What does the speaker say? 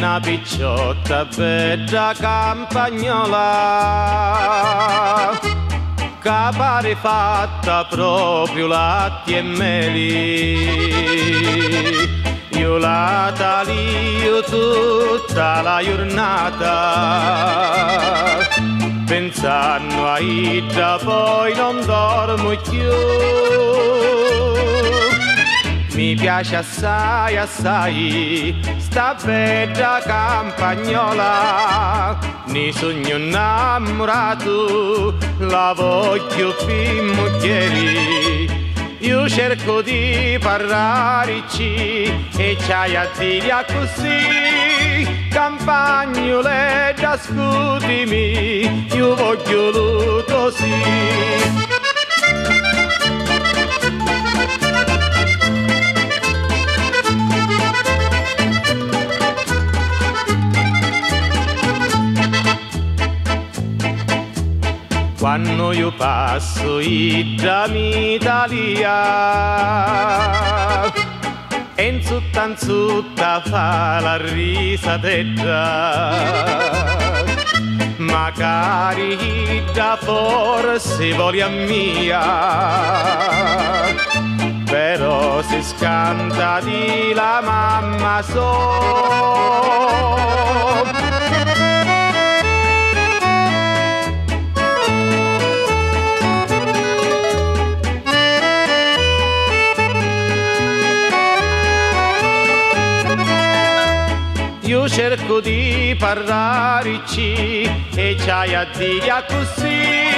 una picciotta bella campagnola che pare fatta proprio latte e meli. Io la talio tutta la giornata, pensando a ida poi non dormo più. Mi piace assai, assai, sta bella campagnola, ne sogno innamorato, la voglio finché. Io cerco di parlarci e c'hai a dire così, campagnole ascoltimi, io voglio così. Quando io passo in Italia e in zutta fa la risatetta, magari da forse voglia mia, però si scanta di la mamma so. Io cerco di parlarci e c'hai a dire così,